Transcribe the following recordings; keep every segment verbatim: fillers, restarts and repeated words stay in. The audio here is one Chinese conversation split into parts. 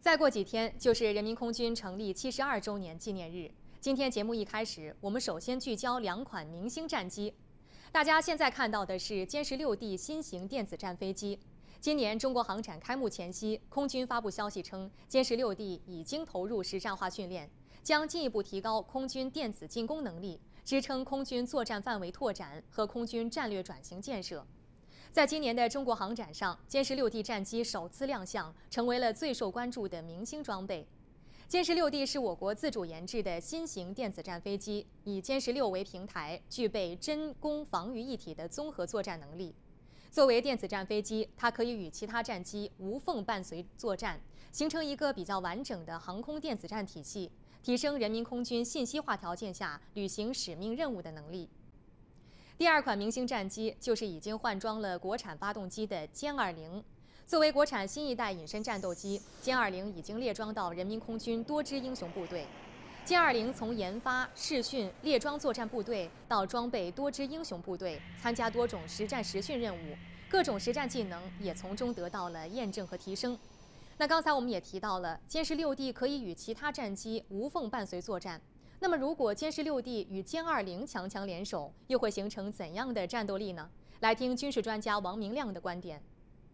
再过几天就是人民空军成立七十二周年纪念日。今天节目一开始，我们首先聚焦两款明星战机。大家现在看到的是歼十六 D 新型电子战飞机。今年中国航展开幕前夕，空军发布消息称，歼十六 D 已经投入实战化训练，将进一步提高空军电子进攻能力，支撑空军作战范围拓展和空军战略转型建设。在今年的中国航展上，歼十六 D 战机首次亮相，成为了最受关注的明星装备。歼十六 D 是我国自主研制的新型电子战飞机，以歼十六为平台，具备真攻防御一体的综合作战能力。作为电子战飞机，它可以与其他战机无缝伴随作战，形成一个比较完整的航空电子战体系，提升人民空军信息化条件下履行使命任务的能力。第二款明星战机就是已经换装了国产发动机的歼二零。作为国产新一代隐身战斗机，歼二零已经列装到人民空军多支英雄部队。歼二零从研发、试训、列装作战部队到装备多支英雄部队，参加多种实战实训任务，各种实战技能也从中得到了验证和提升。那刚才我们也提到了，歼十六 D 可以与其他战机无缝伴随作战。那么，如果歼十六 D 与歼二零强强联手，又会形成怎样的战斗力呢？来听军事专家王明亮的观点。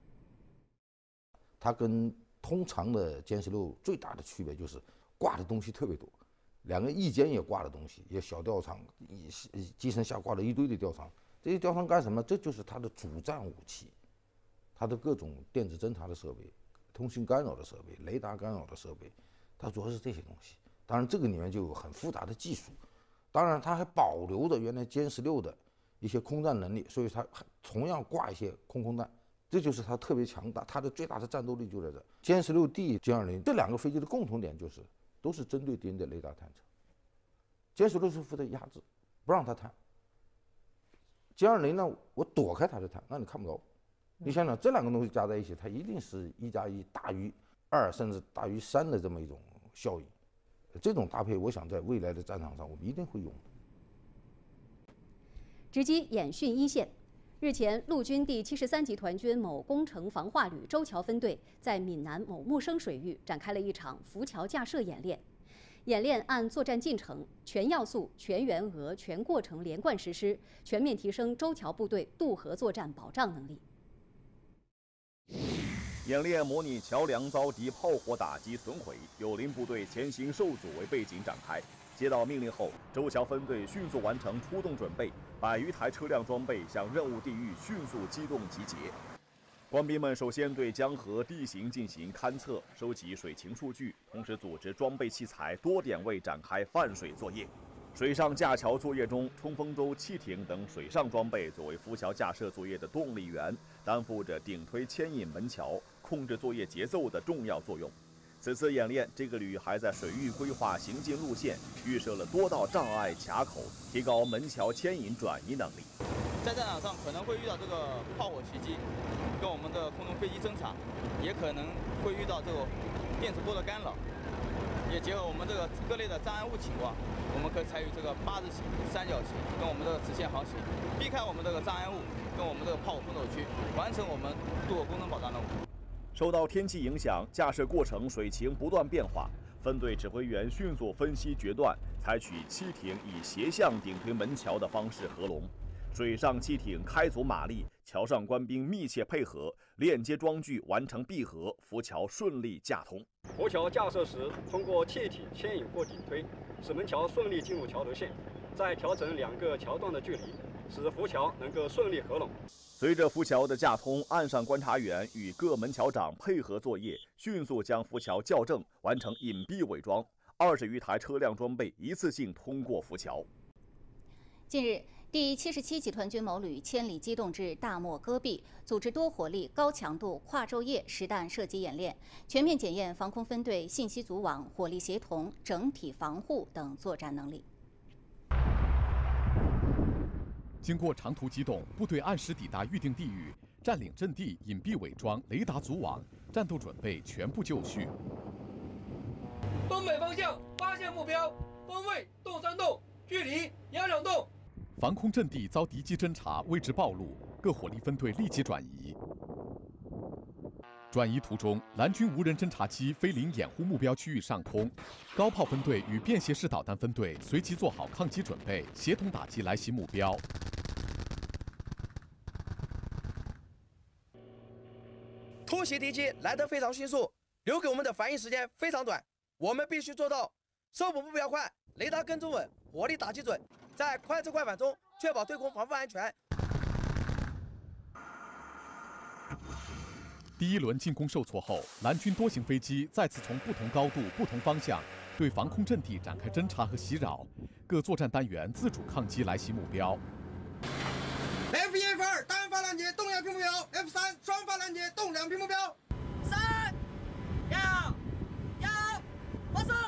它跟通常的歼十六最大的区别就是挂的东西特别多，两个翼尖也挂的东西，也小吊舱，机身下挂了一堆的吊舱。这些吊舱干什么？这就是它的主战武器，它的各种电子侦察的设备、通信干扰的设备、雷达干扰的设备，它主要是这些东西。当然，这个里面就有很复杂的技术。当然，它还保留着原来歼十六的一些空战能力，所以它同样挂一些空空弹。这就是它特别强大，它的最大的战斗力就在这。歼十六 D、歼二零这两个飞机的共同点就是都是针对敌人的雷达探测。歼十六是负责压制，不让它探；歼二零呢，我躲开它的探，让你看不着。你想想，这两个东西加在一起，它一定是一加一大于二，甚至大于三的这么一种效益。这种搭配，我想在未来的战场上，我们一定会用。 直击演训一线。日前，陆军第七十三集团军某工程防化旅周桥分队在闽南某木生水域展开了一场浮桥架设演练。演练按作战进程，全要素、全员额、全过程连贯实施，全面提升周桥部队渡河作战保障能力。 演练模拟桥梁遭敌炮火打击损毁，友邻部队前行受阻为背景展开。接到命令后，周桥分队迅速完成出动准备，百余台车辆装备向任务地域迅速机动集结。官兵们首先对江河地形进行勘测，收集水情数据，同时组织装备器材多点位展开泛水作业。水上架桥作业中，冲锋舟、汽艇等水上装备作为浮桥架设作业的动力源，担负着顶推、牵引门桥、控制作业节奏的重要作用。此次演练，这个旅还在水域规划行进路线，预设了多道障碍卡口，提高门桥牵引转移能力。 在战场上可能会遇到这个炮火袭击，跟我们的空中飞机侦察，也可能会遇到这个电磁波的干扰。也结合我们这个各类的障碍物情况，我们可以采取这个八字形、三角形跟我们这个直线航行，避开我们这个障碍物跟我们这个炮火封锁区，完成我们渡河工程保障任务。 受到天气影响，架设过程水情不断变化，分队指挥员迅速分析决断，采取汽艇以斜向顶推门桥的方式合龙，水上汽艇开足马力，桥上官兵密切配合，链接装具完成闭合，浮桥顺利架通。 浮桥架设时，通过气体牵引或顶推，使门桥顺利进入桥头线，再调整两个桥段的距离，使浮桥能够顺利合拢。 随着浮桥的架通，岸上观察员与各门桥长配合作业，迅速将浮桥校正，完成隐蔽伪装。二十余台车辆装备一次性通过浮桥。 近日，第七十七集团军某旅千里机动至大漠戈壁，组织多火力、高强度跨昼夜实弹射击演练，全面检验防空分队信息组网、火力协同、整体防护等作战能力。 经过长途机动，部队按时抵达预定地域，占领阵地，隐蔽伪装，雷达组网，战斗准备全部就绪。 东北方向发现目标，方位洞三洞，距离压两洞。 防空阵地遭敌机侦察，位置暴露，各火力分队立即转移。 转移途中，蓝军无人侦察机飞临掩护目标区域上空，高炮分队与便携式导弹分队随即做好抗击准备，协同打击来袭目标。 突袭敌机来得非常迅速，留给我们的反应时间非常短，我们必须做到搜捕目标快、雷达跟踪稳、火力打击准，在快撤快反中确保对空防范安全。 第一轮进攻受挫后，蓝军多型飞机再次从不同高度、不同方向对防空阵地展开侦察和袭扰，各作战单元自主抗击来袭目标。 F 一 F 二单发拦截动两批目标 ，F 三双发拦截动两批目标。 三、二、一，发射！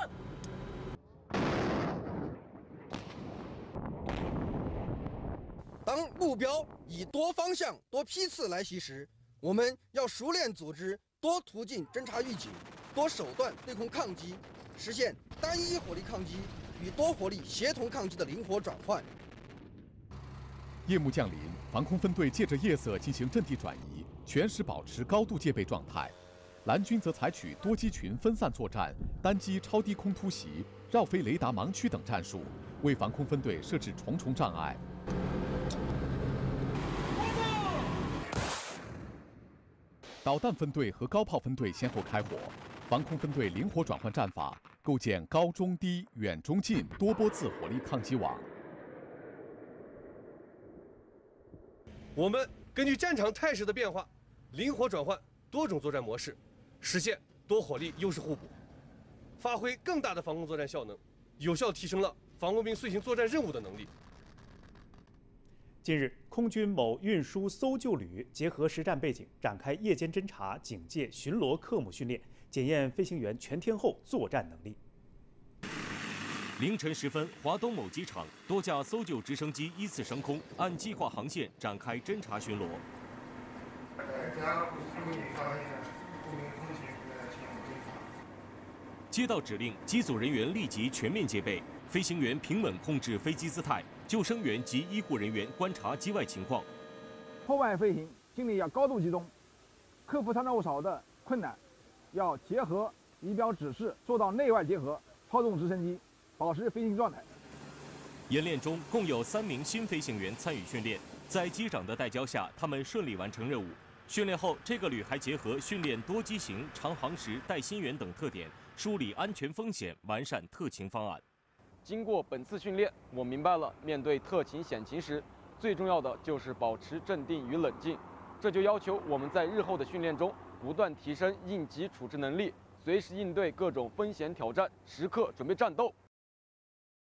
当目标以多方向、多批次来袭时， 我们要熟练组织多途径侦察预警、多手段对空抗击，实现单一火力抗击与多火力协同抗击的灵活转换。 夜幕降临，防空分队借着夜色进行阵地转移，全时保持高度戒备状态。蓝军则采取多机群分散作战、单机超低空突袭、绕飞雷达盲区等战术，为防空分队设置重重障碍。 导弹分队和高炮分队先后开火，防空分队灵活转换战法，构建高中低、远中近多波次火力抗击网。 我们根据战场态势的变化，灵活转换多种作战模式，实现多火力优势互补，发挥更大的防空作战效能，有效提升了防空兵遂行作战任务的能力。 近日，空军某运输搜救旅结合实战背景，展开夜间侦察、警戒、巡逻科目训练，检验飞行员全天候作战能力。 凌晨时分，华东某机场多架搜救直升机依次升空，按计划航线展开侦察巡逻。接到指令，机组人员立即全面戒备，飞行员平稳控制飞机姿态。 救生员及医护人员观察机外情况。 坡外飞行精力要高度集中，克服操作少的困难，要结合仪表指示做到内外结合，操纵直升机，保持飞行状态。 演练中共有三名新飞行员参与训练，在机长的带教下，他们顺利完成任务。训练后，这个旅还结合训练多机型、长航时带新员等特点，梳理安全风险，完善特勤方案。 经过本次训练，我明白了，面对特勤险情时，最重要的就是保持镇定与冷静。这就要求我们在日后的训练中不断提升应急处置能力，随时应对各种风险挑战，时刻准备战斗，